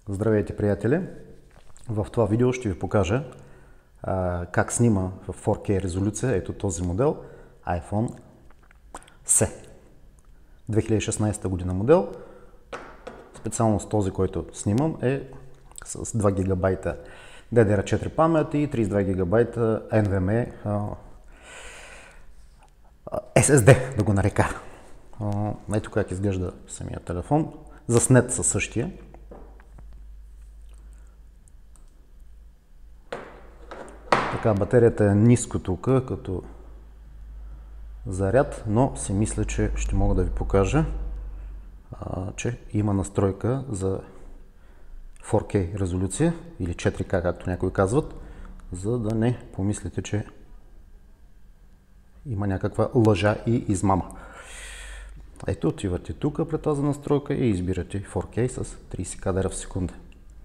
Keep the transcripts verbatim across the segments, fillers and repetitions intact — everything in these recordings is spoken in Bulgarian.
Здравейте, приятели! В това видео ще ви покажа а, как снима в фор кей резолюция ето този модел iPhone Си. две хиляди и шестнадесета година модел. Специално с този, който снимам, е с два гигабайта Ди Ди Ар четири памет и тридесет и два гигабайта Ен Ви Ем и а, Ес Ес Ди, да го нарека. А, ето как изглежда самия телефон. Заснет със същия. Така, батерията е ниско тук, като заряд, но си мисля, че ще мога да ви покажа, а, че има настройка за фор кей резолюция или четири К, както някои казват, за да не помислите, че има някаква лъжа и измама. Ето, отивате тук пред тази настройка и избирате фор кей с тридесет кадъра в секунда.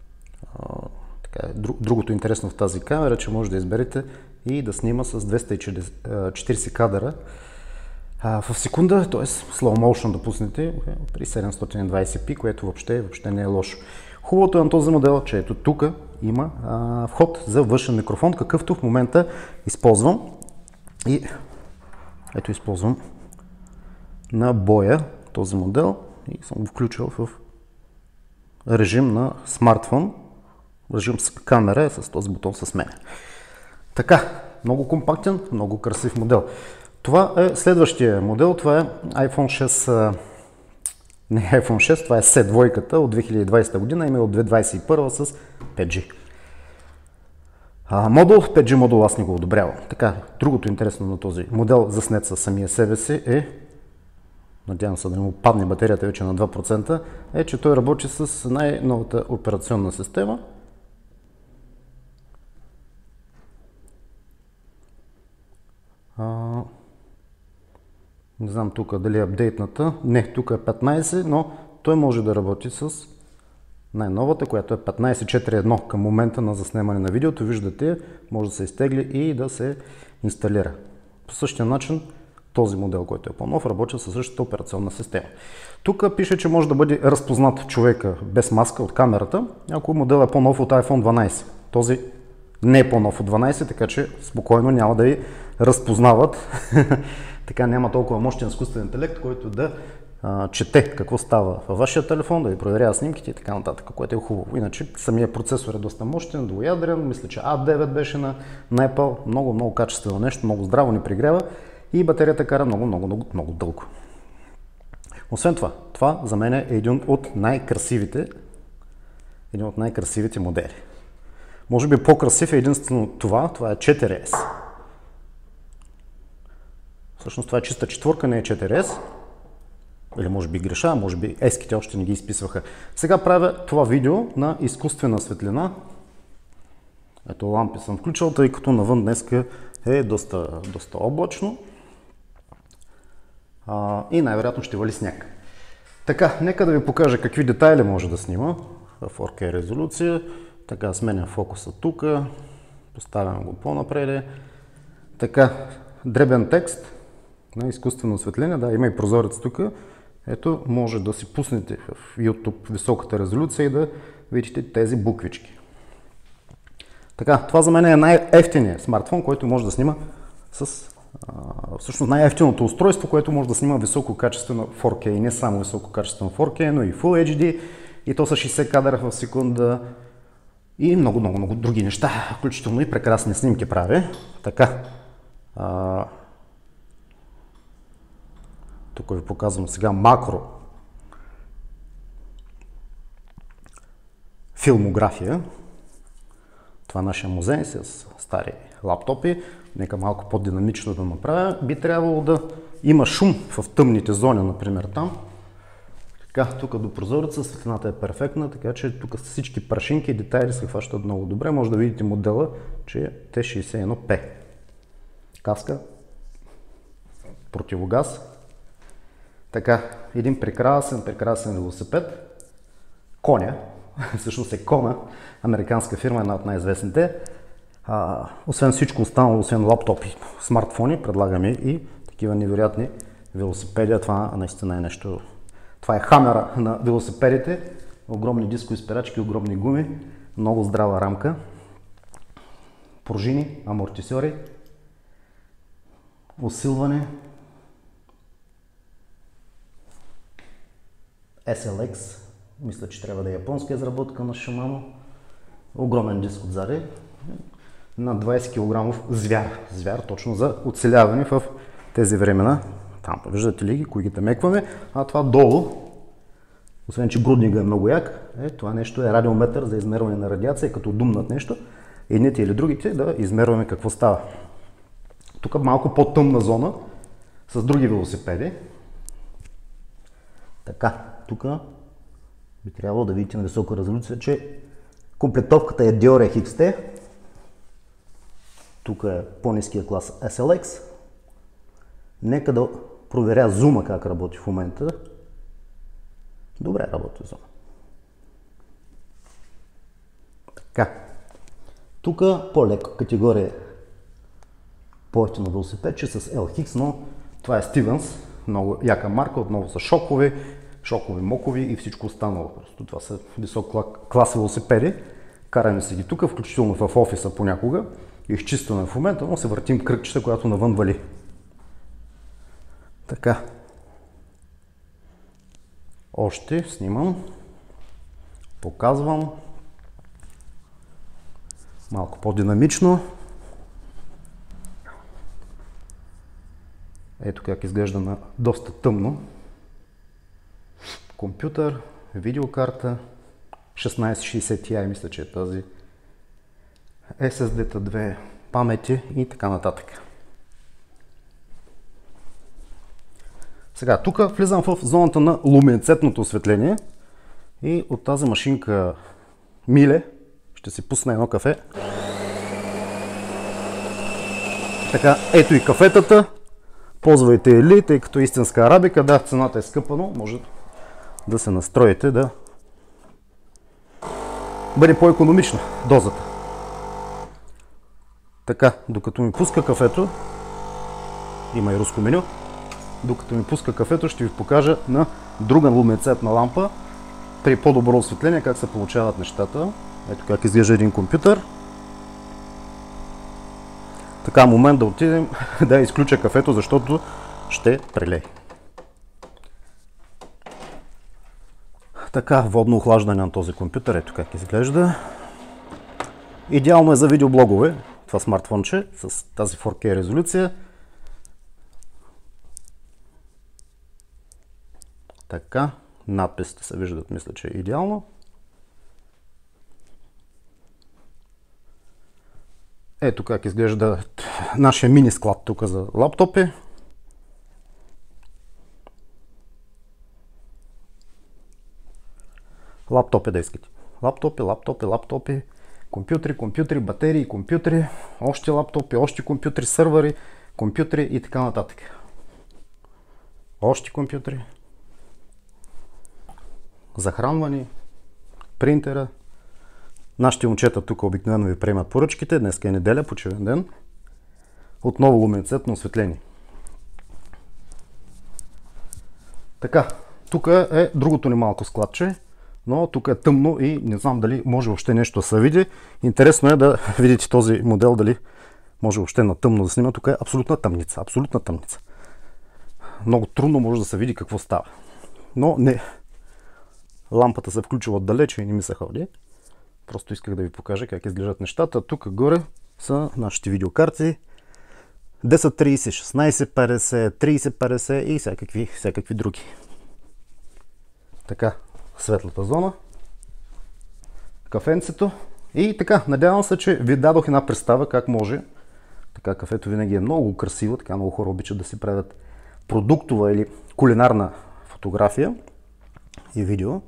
Другото интересно в тази камера е, че може да изберете и да снима с двеста и четиридесет кадъра в секунда, т.е. slow motion да пуснете при седемстотин и двадесет пи, което въобще, въобще не е лошо. Хубавото е на този модел, че ето тук има а, вход за външен микрофон, какъвто в момента използвам. И ето използвам на боя този модел и съм го включил в режим на смартфон. Режим с камера е с този бутон с мен. Така, много компактен, много красив модел. Това е следващия модел, това е iPhone шест, не iPhone шест, това е Си двойката от две хиляди и двадесета година, има от две хиляди двадесет и първа с пет джи. А, модул, пет джи модул аз не го одобрявам. Така, другото интересно на този модел, заснет със самия себе си е, надявам се да не му падне батерията вече на два процента, е, че той работи с най-новата операционна система. А, не знам тук дали е апдейтната, не, тук е петнадесет, но той може да работи с най-новата, която е петнадесет точка четири точка едно към момента на заснемане на видеото. Виждате, може да се изтегли и да се инсталира. По същия начин този модел, който е по-нов, работи със същата операционна система. Тук пише, че може да бъде разпознат човека без маска от камерата, ако модел е по-нов от iPhone дванадесет. Този не е по-нов от дванадесет, така че спокойно няма да и разпознават. Така няма толкова мощен изкуствен интелект, който да а, чете какво става във вашия телефон, да ви проверява снимките и така нататък, което е хубаво. Иначе самия процесор е доста мощен, двуядрен, мисля, че А девет беше на, на Apple, много, много качествено нещо, много здраво ни пригрява и батерията кара много, много, много, много дълго. Освен това, това за мен е един от най-красивите, един от най-красивите модели. Може би по-красив е единствено това, това е четири Ес. Всъщност това е чиста четворка, не е четири Ес. Или може би греша, може би еските още не ги изписваха. Сега правя това видео на изкуствена светлина. Ето лампи съм включил, тъй като навън днес е доста, доста облачно. А, и най-вероятно ще вали сняг. Така, нека да ви покажа какви детайли може да снима в фор кей резолюция. Така, сменям фокуса тук, поставям го по-напред. Така, дребен текст на изкуствено осветление, да, има и прозорец тук. Ето, може да си пуснете в YouTube високата резолюция и да видите тези буквички. Така, това за мен е най-евтиният смартфон, който може да снима с... А, всъщност най-евтиното устройство, което може да снима висококачествено фор кей. Не само висококачествено фор кей, но и Full Ейч Ди. И то са шейсет кадъра в секунда. И много, много, много други неща, включително и прекрасни снимки прави. Така. А, тук ви показвам сега макро филмография. Това е нашия музей с стари лаптопи. Нека малко по-динамично да направя. Би трябвало да има шум в тъмните зони, например там. Така, тук до прозореца светлината е перфектна, така че тук всички прашинки и детайли се хващат много добре. Може да видите модела, че е Т шейсет и едно П. Каска, противогаз. Така, един прекрасен, прекрасен велосипед. Коня, всъщност е Кона, американска фирма, една от най-известните. А, освен всичко останало, освен лаптопи, смартфони, предлагаме и такива невероятни велосипеди. Това наистина е нещо. Това е хамера на велосипедите. огромни дискови спирачки, огромни гуми, много здрава рамка, пружини, амортисьори, усилване, ес ел екс, мисля, че трябва да е японска изработка на Shimano, огромен диск отзади, на двайсет килограмов звяр, звяр точно за оцеляване в тези времена. Там, виждате ли ги, кои ги темекваме, а това долу, освен че грудника е много як, е, това нещо е радиометър за измерване на радиация, като думнат нещо, едните или другите да измерваме какво става. Тук малко по-тъмна зона с други велосипеди. Така, тук би трябвало да видите на висока резолюция, че комплектовката е Deore икс ти. Тук е по-ниския клас ес ел екс. Нека да проверя зума как работи в момента. Добре работи зума. Така. Тук по-леко категория по-ефтино велосипедче с ел икс, но това е Stevens. Много яка марка, отново са шокови, шокови, мокови и всичко останало. Просто това са висок клас велосипеди. Караме си ги тук, включително в офиса понякога. Изчистваме в момента, но се въртим кръгчета, която навън вали. Така. Още снимам. Показвам. Малко по-динамично. Ето как изглежда на доста тъмно. Компютър, видеокарта, шестнайсет шейсет Ти, мисля, че е тази. ес ес ди-та две, памети и така нататък. Сега, тук влизам в зоната на луминецентното осветление и от тази машинка Миле ще си пусна едно кафе. Така, ето и кафетата. Ползвайте или, тъй като истинска арабика. Да, цената е скъпа, но може да се настроите да бъде по-икономична дозата. Така, докато ми пуска кафето, има и руско меню, докато ми пуска кафето ще ви покажа на друга луминецентна лампа при по-добро осветление как се получават нещата. Ето как изглежда един компютър. Така, момент да отидем да изключа кафето, защото ще прелее. Така, водно охлаждане на този компютър, ето как изглежда. Идеално е за видеоблогове, това смартфонче с тази фор кей резолюция. Така, надписите се виждат, мисля, че е идеално. Ето как изглежда нашия мини склад тук за лаптопи. Лаптопи да искате. Лаптопи, лаптопи, лаптопи, компютри, компютри, батерии, компютри, още лаптопи, още компютри, сървъри, компютри и така нататък. Още компютри. Захранвани, принтера. Нашите момчета тук обикновено ви приемат поръчките. Днес е неделя, почивен ден. Отново луминецентно осветление. Така, тук е другото ни малко складче, но тук е тъмно и не знам дали може въобще нещо да се види. Интересно е да видите този модел, дали може въобще на тъмно да снима. Тук е абсолютна тъмница, абсолютна тъмница. Много трудно може да се види какво става. Но не, лампата се включва отдалече и не ми се ходи. Просто исках да ви покажа как изглеждат нещата. Тук горе са нашите видеокарти. десет трийсет, шестнайсет петдесет, трийсет петдесет и всякакви, всякакви други. Така, светлата зона. Кафенцето. И така, надявам се, че ви дадох една представа как може. Така, кафето винаги е много красиво. Така много хора обичат да си правят продуктова или кулинарна фотография и видео.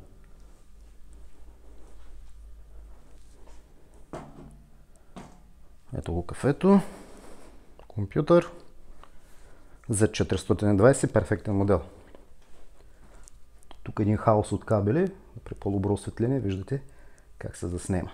Ето го кафето, компютър, зет четиристотин и двайсет, перфектен модел. Тук един хаос от кабели, при по-добро осветление виждате как се заснема.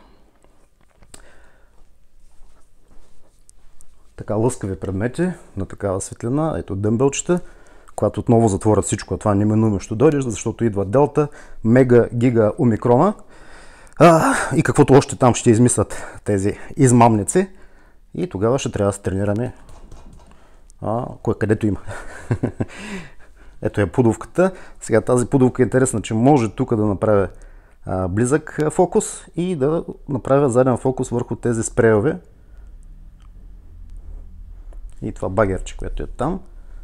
Така, лъскави предмети на такава светлина, ето дъмбелчета, когато отново затворят всичко, а това неминуемо ще дойде, защото идва Делта, Мега, Гига, Омикрона а, и каквото още там ще измислят тези измамници и тогава ще трябва да се тренираме а, кое където има. Ето е пудовката. Сега тази пудовка е интересна, че може тук да направя а, близък фокус и да направя заден фокус върху тези спрейове и това багерче, което е там.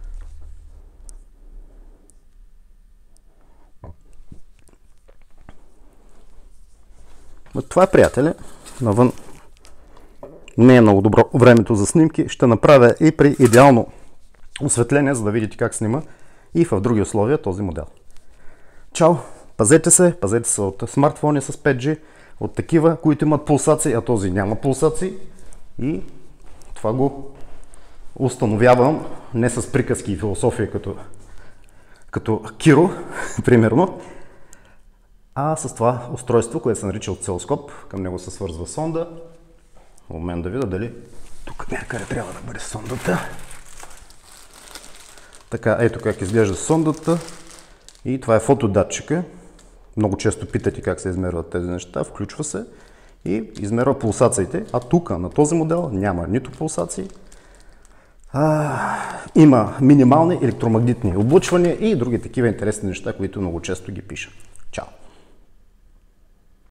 Това е, приятели, навън не е много добро времето за снимки. Ще направя и при идеално осветление, за да видите как снима и в други условия този модел. Чао! Пазете се, пазете се от смартфони с пет джи, от такива, които имат пулсации, а този няма пулсации. И това го установявам не с приказки и философия като, като Киро, примерно, а с това устройство, което се нарича осцилоскоп. Към него се свързва сонда. В момент да видя дали тук някъде трябва да бъде сондата. Така, ето как изглежда сондата. И това е фотодатчика. Много често питате как се измерват тези неща. Включва се и измерва пулсациите. А тук на този модел няма нито пулсации. А, има минимални електромагнитни облъчвания и други такива интересни неща, които много често ги пиша.